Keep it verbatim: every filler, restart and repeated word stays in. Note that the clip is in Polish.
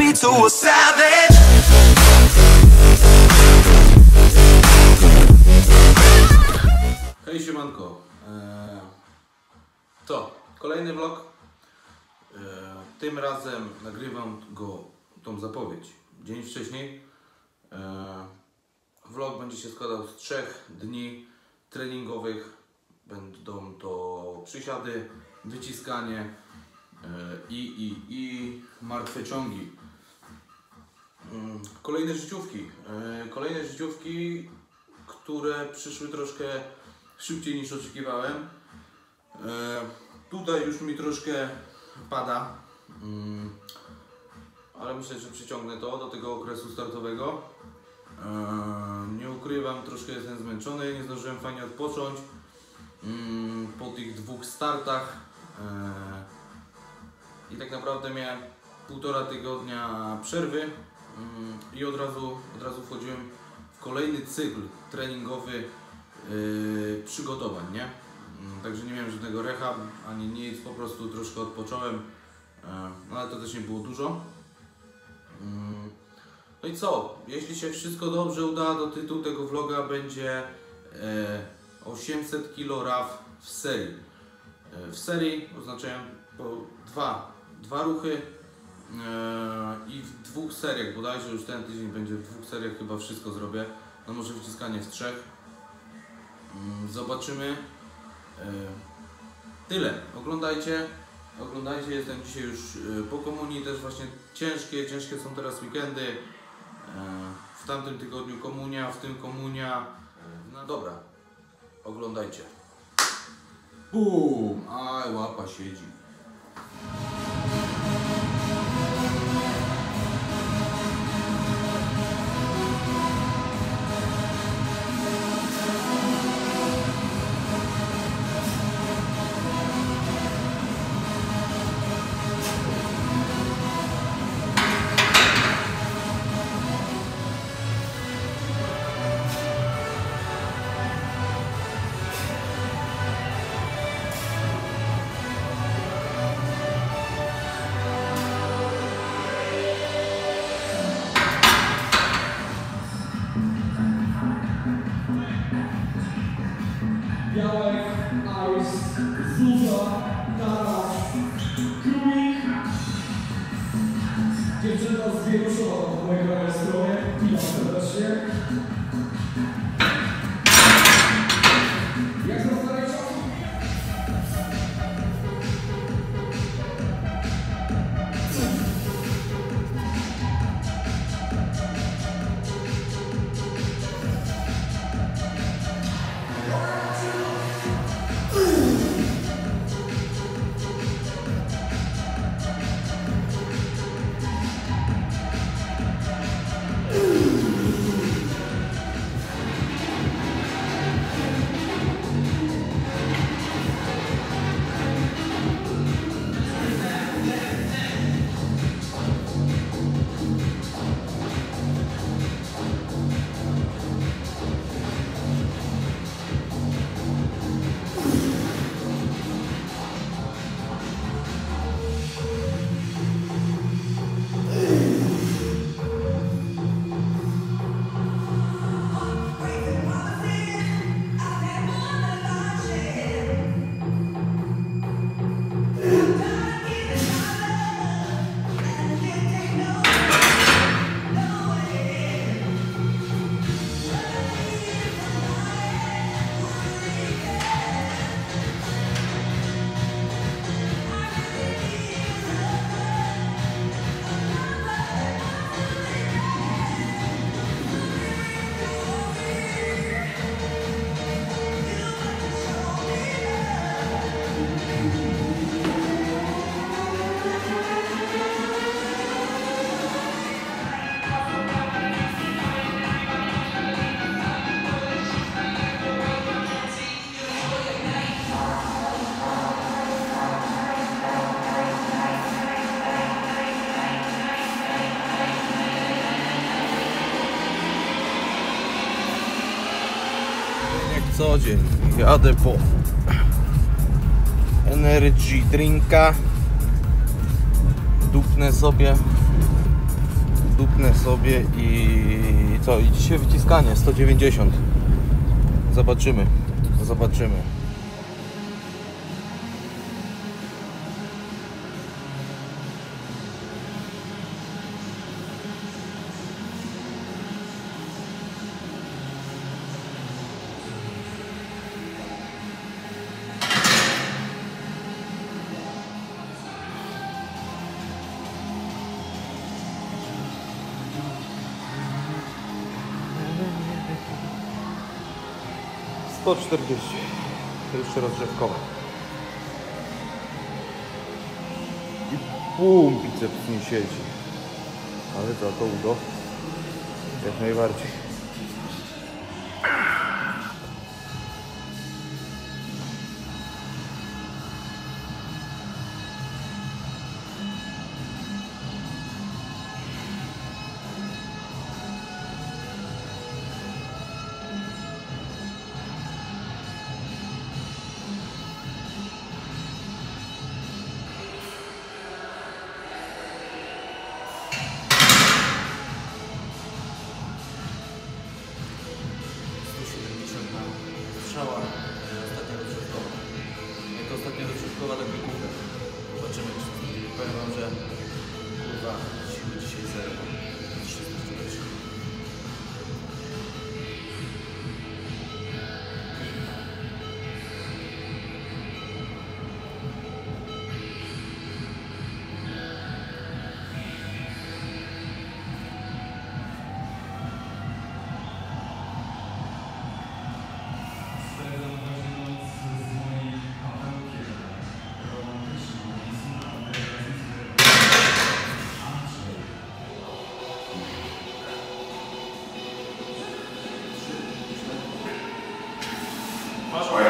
me to a savage. Hej siemanko, eee, to kolejny vlog, eee, tym razem nagrywam go, tą zapowiedź, dzień wcześniej. Eee, vlog będzie się składał z trzech dni treningowych, będą to przysiady, wyciskanie eee, i, i, i martwe ciągi. Eee, kolejne życiówki, eee, kolejne życiówki, które przyszły troszkę szybciej niż oczekiwałem. E, tutaj już mi troszkę pada, mm, ale myślę, że przyciągnę to do tego okresu startowego. E, nie ukrywam, troszkę jestem zmęczony, nie zdążyłem fajnie odpocząć mm, po tych dwóch startach e, i tak naprawdę miałem półtora tygodnia przerwy mm, i od razu, od razu wchodziłem w kolejny cykl treningowy Yy, przygotowań, nie? Yy, także nie miałem żadnego rehab, ani nic, po prostu troszkę odpocząłem, yy, no ale to też nie było dużo. Yy, no i co? Jeśli się wszystko dobrze uda, to tytuł tego vloga będzie yy, osiemset kilo R A W w serii. Yy, w serii oznaczają po dwa, dwa ruchy yy, i w dwóch seriach, bodajże już ten tydzień będzie w dwóch seriach, chyba wszystko zrobię, no może wyciskanie z trzech. Zobaczymy. Tyle. Oglądajcie. Oglądajcie. Jestem dzisiaj już po komunii. Też właśnie ciężkie. Ciężkie są teraz weekendy. W tamtym tygodniu komunia, w tym komunia. No dobra. Oglądajcie. Bum! Aj, łapa siedzi. Białek, Ice, Zuza, Taras, Krumik. Dziewczyna z Wieruszowa po mojej prawej stronie. Witam serdecznie. Jak na starej czasu? co dzień jadę po energy drinka, dupnę sobie dupnę sobie i co? I dzisiaj wyciskanie sto dziewięćdziesiąt. Zobaczymy. Zobaczymy. sto czterdzieści. To jeszcze rozgrzewkowe. I pum, biceps nie siedzi. Ale za to udo jak najbardziej. Strzała ostatnia rozgrzewkowa. Jak ostatnia rozgrzewkowa, tak wykupię. Zobaczymy, czy powiem wam, że kurwa siły dzisiaj zero. trzysta czterdzieści. Masz